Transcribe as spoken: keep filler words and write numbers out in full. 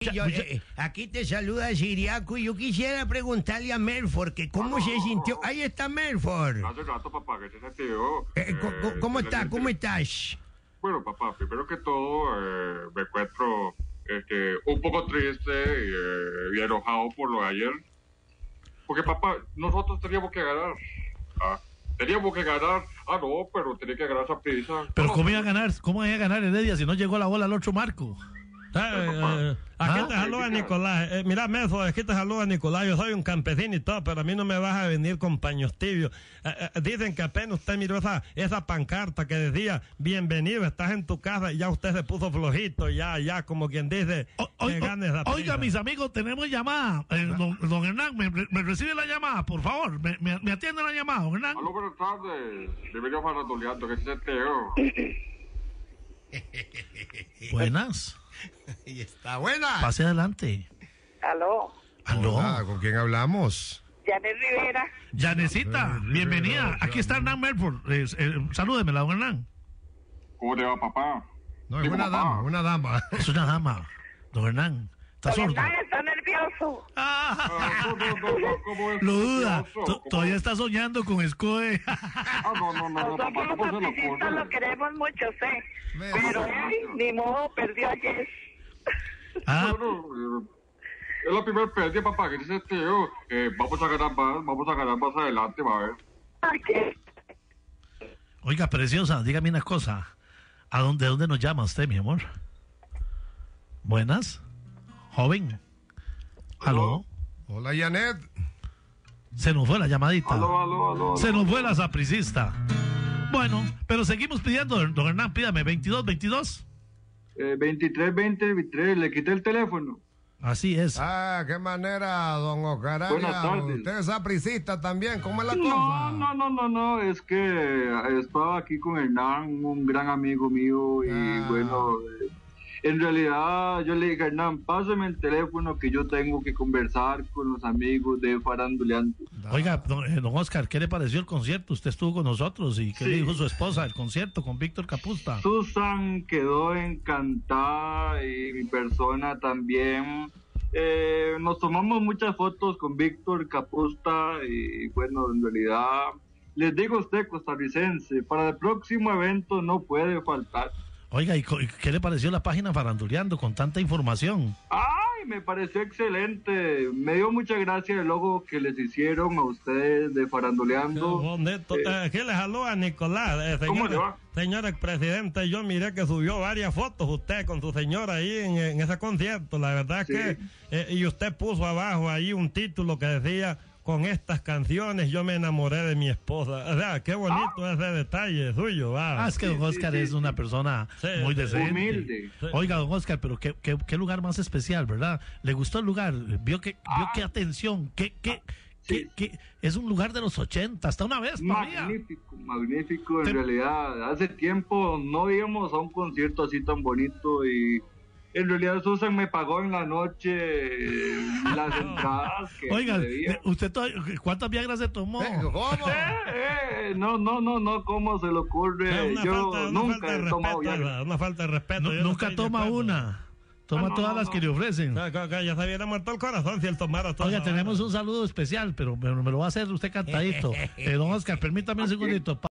Yo, eh, aquí te saluda Siriaco y yo quisiera preguntarle a Melford que cómo se sintió. Ahí está Melford. Hace rato, papá, que se sintió. Eh, co- co- ¿Cómo eh, estás? ¿Cómo estás? Bueno, papá, primero que todo, eh, me encuentro este, un poco triste y, eh, y enojado por lo de ayer. Porque, papá, nosotros teníamos que ganar. Ah, teníamos que ganar. Ah, no, pero tenía que ganar esa prisa. Pero no, ¿cómo iba a ganar? ¿Cómo iba a ganar Heredia si no llegó la bola al otro marco? Eh, eh, aquí Ah. te saluda Nicolás. Eh, mira, Melford, aquí te saluda Nicolás. Yo soy un campesino y todo, pero a mí no me vas a venir con paños tibios. Eh, eh, dicen que apenas usted miró esa, esa pancarta que decía, bienvenido, estás en tu casa, y ya usted se puso flojito, ya, ya, como quien dice, O- que o- ganes la oiga, prisa. mis amigos, tenemos llamada. Eh, don, don Hernán, me, me recibe la llamada, por favor. Me, me, me atiende la llamada, don Hernán. Aló, buenas tardes. Bienvenido a Faranduleando, que se sintió. Buenas. Y está buena. Pase adelante. Aló, Aló. Hola, ¿con quién hablamos? Janet Rivera. Yanecita, bienvenida. Aquí está Hernán Melford. Eh, eh, salúdemela, don Hernán. ¿Cómo te va, papá? No, es Digo, una papá. dama, una dama. Es una dama. Don Hernán. ¿Está Don sordo? Hernán está nervioso. Ah, Ah, no, no, no, no, ¿cómo es? lo duda. nervioso? To- ¿Cómo? Todavía está soñando con Scoe. Ah, no, no, no, no, papá, Nosotros ¿cómo los se lo papicistas lo pone? queremos mucho, sé. Ve. Pero él, ni modo, perdió ayer. Ah, Bueno, eh, es la primera pérdida, papá, que dice tío. Eh, vamos a ganar más, vamos a ganar más adelante, va a ver. Ay, qué- oiga, preciosa, dígame una cosa. ¿A dónde, de dónde nos llama usted, mi amor? Buenas. Joven. Aló. Hola, Janet. Se nos fue la llamadita. Aló, aló, aló. Se nos fue la sapricista. Bueno, pero seguimos pidiendo, don Hernán, pídame, veintidós, veintidós. Eh, veintitrés, veinte, veintitrés, le quité el teléfono. Así es. Ah, qué manera, don Oscar. Buenas Arias. tardes. Usted es sapricista también, ¿cómo es la No, cosa? no, no, no, no, es que estaba aquí con Hernán, un gran amigo mío, y Ah. bueno, eh, en realidad yo le dije, Hernán, pásame el teléfono que yo tengo que conversar con los amigos de Faranduleando. Oiga, don, eh, don Oscar, ¿qué le pareció el concierto? Usted estuvo con nosotros y ¿qué Sí. le dijo su esposa del concierto con Víctor Capusta? Susan quedó encantada y mi persona también. Eh, nos tomamos muchas fotos con Víctor Capusta y bueno, en realidad les digo a usted, costarricense, para el próximo evento no puede faltar. Oiga, ¿y co- y qué le pareció la página Faranduleando con tanta información? Ay, me pareció excelente. Me dio mucha gracia el logo que les hicieron a ustedes de Qué Faranduleando. bonito. Eh, Eh, aquí le saluda Nicolás. Eh, ¿Cómo señor, le va? señor expresidente, yo miré que subió varias fotos usted con su señora ahí en, en ese concierto. La verdad es Sí. que, eh, y usted puso abajo ahí un título que decía, con estas canciones yo me enamoré de mi esposa. O sea, qué bonito ese detalle suyo. va. Ah, es que don sí, Oscar sí, es sí. una persona Sí, muy sí, decente. humilde. Sí. Oiga, don Oscar, pero qué, qué, qué lugar más especial, ¿verdad? ¿Le gustó el lugar? ¿Vio que, vio qué atención? ¿Qué, qué, qué, Sí. qué- es un lugar de los ochenta, hasta una vez todavía. Magnífico, magnífico en Te- realidad. Hace tiempo no íbamos a un concierto así tan bonito y en realidad Susan me pagó en la noche eh, las entradas que Oiga, me debía. ¿usted todavía- cuántas viagras se tomó? Eh, ¿Cómo? Eh, eh, no, no, no, no, ¿cómo se le ocurre? Es una, Yo falta, una nunca falta de he tomado respeto, Viagra. ¿verdad? Una falta de respeto. Nu- yo no nunca estoy de toma acuerdo. una. Toma Ah, no, todas no, las no. que le ofrecen. Ya, ya, ya, ya se hubiera muerto el corazón si él tomara todo. Oiga, tenemos un saludo especial, pero me, me lo va a hacer usted cantadito. Eh, don Oscar, permítame un segundito.